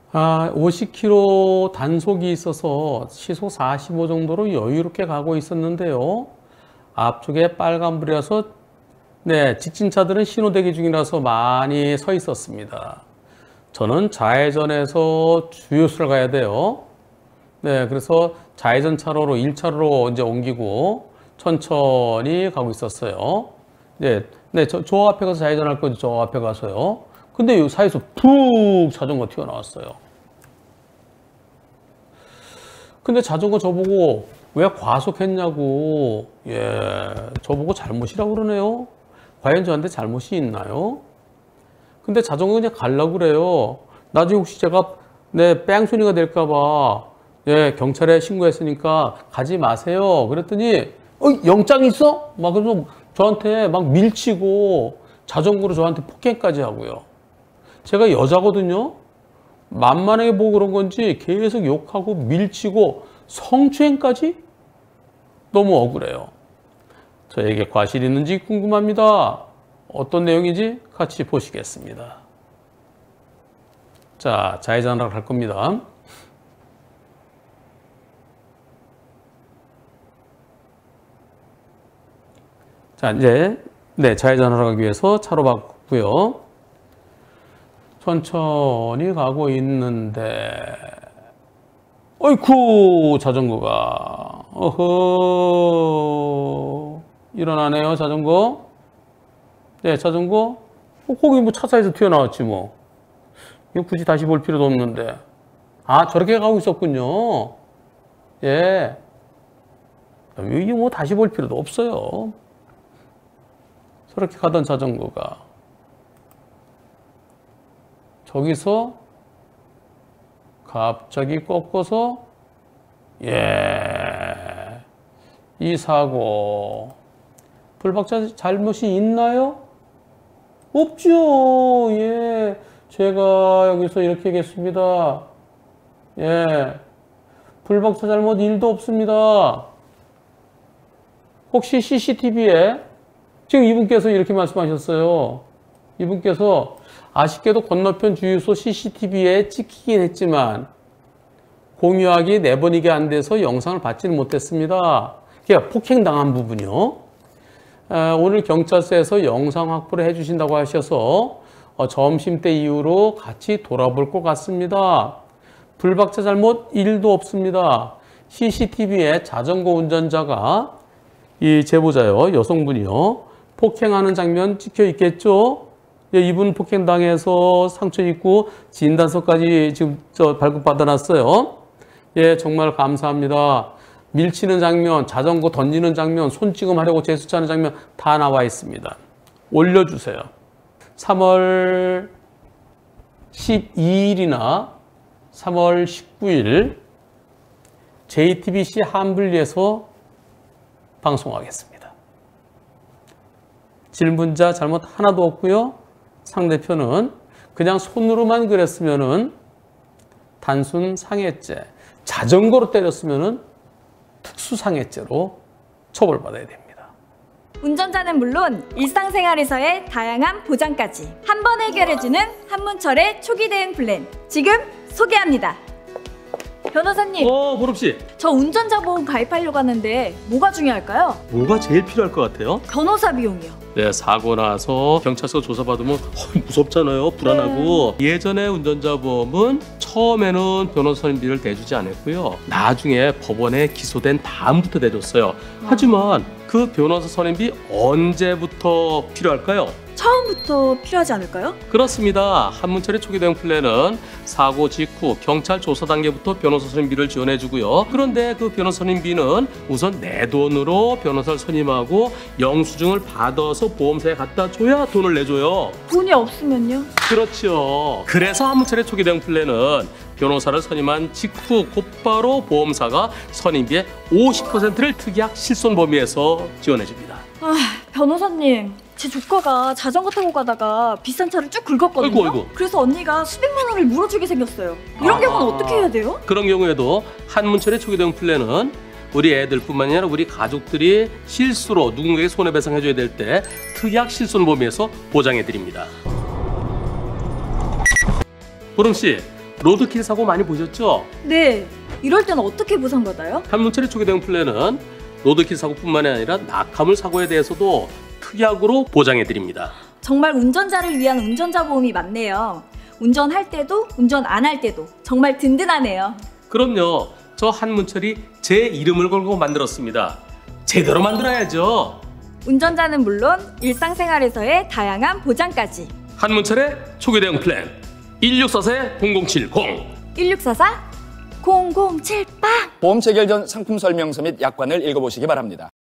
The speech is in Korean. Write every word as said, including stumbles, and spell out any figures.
아, 오십 킬로미터 단속이 있어서 시속 사십오 정도로 여유롭게 가고 있었는데요. 앞쪽에 빨간불이라서 네, 직진차들은 신호대기 중이라서 많이 서 있었습니다. 저는 좌회전해서 주유소를 가야 돼요. 네, 그래서 좌회전 차로로 일 차로로 이제 옮기고 천천히 가고 있었어요. 네, 네, 저, 저 앞에 가서 좌회전할 거죠. 저 앞에 가서요. 근데 이 사이에서 푹 자전거 튀어나왔어요. 근데 자전거 저보고 왜 과속했냐고, 예, 저보고 잘못이라고 그러네요. 과연 저한테 잘못이 있나요? 근데 자전거 그냥 가려고 그래요. 나중에 혹시 제가 내 뺑소니가 될까봐, 예, 경찰에 신고했으니까 가지 마세요. 그랬더니, 어, 영장 있어? 막 그래서 저한테 막 밀치고 자전거로 저한테 폭행까지 하고요. 제가 여자거든요. 만만하게 보고 그런 건지 계속 욕하고 밀치고 성추행까지? 너무 억울해요. 저에게 과실이 있는지 궁금합니다. 어떤 내용인지 같이 보시겠습니다. 자, 좌회전하러 갈 겁니다. 자, 이제 네, 좌회전하러 가기 위해서 차로 바꾸고요. 천천히 가고 있는데 어이쿠 자전거가 어허 일어나네요. 자전거. 네, 자전거. 어, 거기 뭐 차 사이에서 튀어나왔지 뭐. 이거 굳이 다시 볼 필요도 없는데. 아, 저렇게 가고 있었군요. 예. 이게 뭐 다시 볼 필요도 없어요. 저렇게 가던 자전거가 저기서 갑자기 꺾어서 예, 이 사고 불박자 잘못이 있나요? 없죠. 예, 제가 여기서 이렇게 하겠습니다. 예, 불박자 잘못 일도 없습니다. 혹시 씨씨티비에 지금 이분께서 이렇게 말씀하셨어요. 이분께서 아쉽게도 건너편 주유소 씨씨티비에 찍히긴 했지만 공유하기 내보내기 안 돼서 영상을 받지는 못했습니다. 그러니까 폭행당한 부분이요. 아, 오늘 경찰서에서 영상 확보를 해주신다고 하셔서 어, 점심때 이후로 같이 돌아볼 것 같습니다. 불박자 잘못 일도 없습니다. 씨씨티비에 자전거 운전자가 이 제보자요, 여성분이요, 폭행하는 장면 찍혀 있겠죠? 예, 이분 폭행당해서 상처 입고 진단서까지 지금 저 발급받아놨어요. 예, 정말 감사합니다. 밀치는 장면, 자전거 던지는 장면, 손찌검하려고 제스처하는 장면 다 나와 있습니다. 올려주세요. 삼월 십이일이나 삼월 십구일 제이티비씨 한분리에서 방송하겠습니다. 질문자 잘못 하나도 없고요. 상대편은 그냥 손으로만 그랬으면은 단순 상해죄, 자전거로 때렸으면은 특수상해죄로 처벌받아야 됩니다. 운전자는 물론 일상생활에서의 다양한 보장까지 한 번 해결해주는 한문철의 초기 대응 플랜 지금 소개합니다. 변호사님, 어, 보름씨. 저 운전자 보험 가입하려고 하는데 뭐가 중요할까요? 뭐가 제일 필요할 것 같아요? 변호사 비용이요. 네, 사고 나서 경찰서 조사받으면 어, 무섭잖아요. 불안하고. 네. 예전에 운전자 보험은 처음에는 변호사 선임비를 대주지 않았고요. 나중에 법원에 기소된 다음부터 대줬어요. 아. 하지만 그 변호사 선임비 언제부터 필요할까요? 처음부터 필요하지 않을까요? 그렇습니다. 한문철의 초기 대응 플랜은 사고 직후 경찰 조사 단계부터 변호사 선임비를 지원해주고요. 그런데 그 변호사 선임비는 우선 내 돈으로 변호사를 선임하고 영수증을 받아서 보험사에 갖다 줘야 돈을 내줘요. 돈이 없으면요? 그렇죠. 그래서 한문철의 초기 대응 플랜은 변호사를 선임한 직후 곧바로 보험사가 선임비의 오십 퍼센트를 특약 실손 범위에서 지원해줍니다. 아, 변호사님, 제 조카가 자전거 타고 가다가 비싼 차를 쭉 긁었거든요. 아이고, 아이고. 그래서 언니가 수백만 원을 물어주게 생겼어요. 이런 아, 경우는 어떻게 해야 돼요? 그런 경우에도 한문철의 초기 대응 플랜은 우리 애들뿐만 아니라 우리 가족들이 실수로 누군가에게 손해배상해줘야 될 때 특약 실손 범위에서 보장해드립니다. 보름씨, 로드킬 사고 많이 보셨죠? 네. 이럴 땐 어떻게 보상받아요? 한문철의 초기 대응 플랜은 로드킬 사고뿐만이 아니라 낙하물 사고에 대해서도 특약으로 보장해드립니다. 정말 운전자를 위한 운전자 보험이 많네요. 운전할 때도 운전 안 할 때도 정말 든든하네요. 그럼요. 저 한문철이 제 이름을 걸고 만들었습니다. 제대로 만들어야죠. 운전자는 물론 일상생활에서의 다양한 보장까지. 한문철의 초기 대응 플랜 일육사사 공공칠공 일육사사 공공칠팔 보험 체결 전 상품 설명서 및 약관을 읽어보시기 바랍니다.